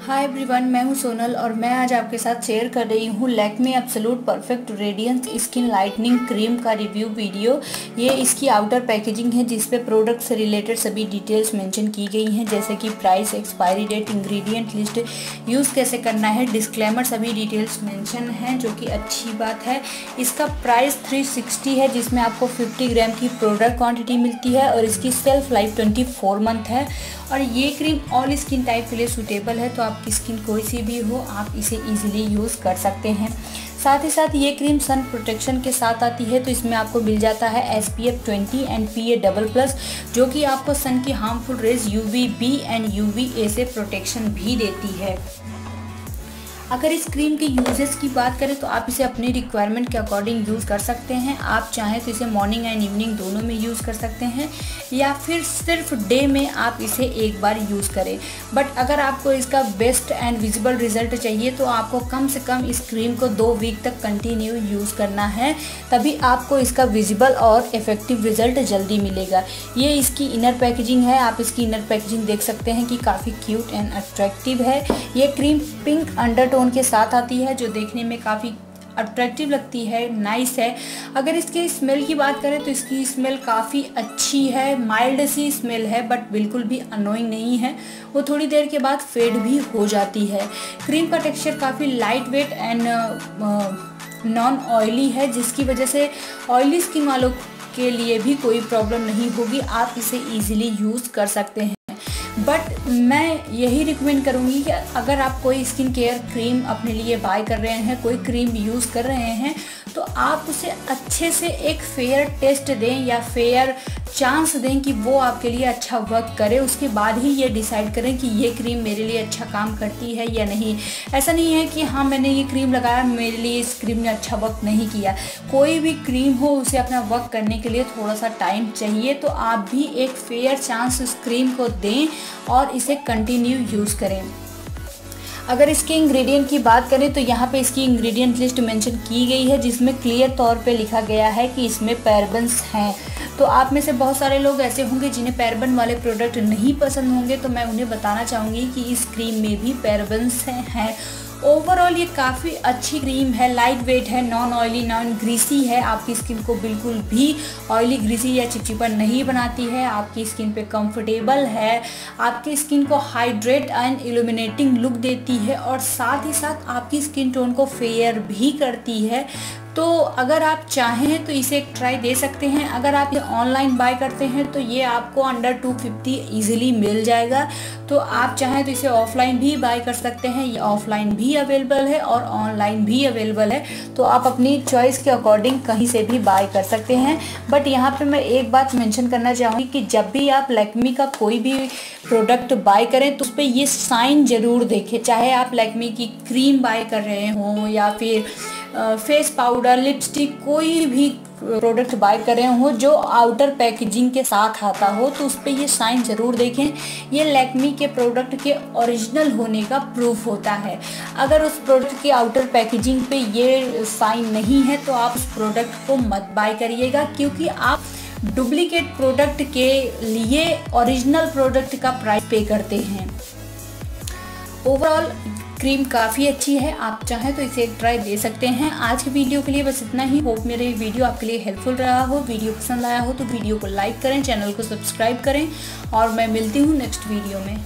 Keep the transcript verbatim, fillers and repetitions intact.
Hi everyone, मैं हूं सोनल और मैं आज आपके साथ शेयर कर रही हूं Lakme absolute perfect radiance skin lightening cream का रिव्यू वीडियो। ये इसकी आउटर पैकेजिंग है जिस पे प्रोडक्ट से रिलेटेड सभी डिटेल्स मेंशन की गई हैं, जैसे कि price, expiry date, ingredient list, use कैसे करना है, डिस्क्लेमर, सभी डिटेल्स मेंशन हैं, जो कि अच्छी बात है। इसका प्राइस थ्री सिक्सटी है, जिसमें आपको फिफ्टी ग्राम की प्रोडक्ट क्वान्टिटी मिलती है और इसकी self life twenty four month है। और ये क्रीम ऑल स्किन टाइप के लिए सूटेबल है, तो आपकी स्किन कोई सी भी हो आप इसे इजीली यूज़ कर सकते हैं। साथ ही साथ ये क्रीम सन प्रोटेक्शन के साथ आती है, तो इसमें आपको मिल जाता है S P F twenty and P A double plus, जो कि आपको सन की harmful rays U V B and U V A से प्रोटेक्शन भी देती है। अगर इस क्रीम के यूजेस की बात करें तो आप इसे अपनी रिक्वायरमेंट के अकॉर्डिंग यूज़ कर सकते हैं। आप चाहें तो इसे मॉर्निंग एंड इवनिंग दोनों में यूज़ कर सकते हैं, या फिर सिर्फ डे में आप इसे एक बार यूज़ करें। बट अगर आपको इसका बेस्ट एंड विजिबल रिजल्ट चाहिए तो आपको कम से कम इस क्रीम को दो वीक तक कंटिन्यू यूज़ करना है, तभी आपको इसका विजिबल और इफेक्टिव रिजल्ट जल्दी मिलेगा। ये इसकी इनर पैकेजिंग है, आप इसकी इनर पैकेजिंग देख सकते हैं कि काफ़ी क्यूट एंड अट्रैक्टिव है। ये क्रीम पिंक अंडर टोन के साथ आती है, जो देखने में काफ़ी अट्रैक्टिव लगती है, नाइस है। अगर इसके स्मेल की बात करें तो इसकी स्मेल काफ़ी अच्छी है, माइल्ड सी स्मेल है, बट बिल्कुल भी अनोइंग नहीं है। वो थोड़ी देर के बाद फेड भी हो जाती है। क्रीम का टेक्सचर काफ़ी light weight and non oily है, जिसकी वजह से ऑयली स्किन वालों के लिए भी कोई प्रॉब्लम नहीं होगी, आप इसे ईजिली यूज़ कर सकते हैं। बट मैं यही रिकमेंड करूँगी कि अगर आप कोई स्किन केयर क्रीम अपने लिए बाय कर रहे हैं, कोई क्रीम यूज़ कर रहे हैं, तो आप उसे अच्छे से एक फेयर टेस्ट दें या फेयर चांस दें कि वो आपके लिए अच्छा वर्क करे। उसके बाद ही ये डिसाइड करें कि ये क्रीम मेरे लिए अच्छा काम करती है या नहीं। ऐसा नहीं है कि हाँ मैंने ये क्रीम लगाया, मेरे लिए इस क्रीम ने अच्छा वर्क नहीं किया। कोई भी क्रीम हो, उसे अपना वर्क करने के लिए थोड़ा सा टाइम चाहिए, तो आप भी एक फेयर चांस उस क्रीम को दें और इसे कंटिन्यू यूज़ करें। अगर इसके इंग्रेडिएंट की बात करें तो यहाँ पे इसकी इंग्रेडिएंट लिस्ट मेंशन की गई है, जिसमें क्लियर तौर पे लिखा गया है कि इसमें पैराबेन्स हैं। तो आप में से बहुत सारे लोग ऐसे होंगे जिन्हें पैराबेन वाले प्रोडक्ट नहीं पसंद होंगे, तो मैं उन्हें बताना चाहूँगी कि इस क्रीम में भी पैराबेन्स हैं। ओवरऑल ये काफ़ी अच्छी क्रीम है, लाइट वेट है, नॉन ऑयली, नॉन ग्रीसी है, आपकी स्किन को बिल्कुल भी ऑयली, ग्रीसी या चिपचिपा नहीं बनाती है, आपकी स्किन पे कंफर्टेबल है, आपकी स्किन को हाइड्रेट एंड इल्यूमिनेटिंग लुक देती है, और साथ ही साथ आपकी स्किन टोन को फेयर भी करती है। तो अगर आप चाहें तो इसे एक ट्राई दे सकते हैं। अगर आप ये ऑनलाइन बाय करते हैं तो ये आपको अंडर टू फिफ्टी ईजिली मिल जाएगा। तो आप चाहें तो इसे ऑफलाइन भी बाय कर सकते हैं, ये ऑफलाइन भी अवेलेबल है और ऑनलाइन भी अवेलेबल है, तो आप अपनी चॉइस के अकॉर्डिंग कहीं से भी बाय कर सकते हैं। बट यहाँ पे मैं एक बात मेंशन करना चाहूँगी कि जब भी आप लैक्मे का कोई भी प्रोडक्ट बाय करें तो उस पर ये साइन ज़रूर देखें, चाहे आप लैक्मे की क्रीम बाय कर रहे हों या फिर फेस पाउडर, लिपस्टिक, कोई भी प्रोडक्ट बाय कर रहे हो जो आउटर पैकेजिंग के साथ आता हो, तो उस पर ये साइन ज़रूर देखें। ये लैक्मे के प्रोडक्ट के ओरिजिनल होने का प्रूफ होता है। अगर उस प्रोडक्ट की आउटर पैकेजिंग पे ये साइन नहीं है तो आप उस प्रोडक्ट को मत बाय करिएगा, क्योंकि आप डुप्लीकेट प्रोडक्ट के लिए ओरिजिनल प्रोडक्ट का प्राइस पे करते हैं। ओवरऑल क्रीम काफ़ी अच्छी है, आप चाहें तो इसे एक ट्राई दे सकते हैं। आज के वीडियो के लिए बस इतना ही। होप मेरा वीडियो आपके लिए हेल्पफुल रहा हो। वीडियो पसंद आया हो तो वीडियो को लाइक करें, चैनल को सब्सक्राइब करें, और मैं मिलती हूँ नेक्स्ट वीडियो में।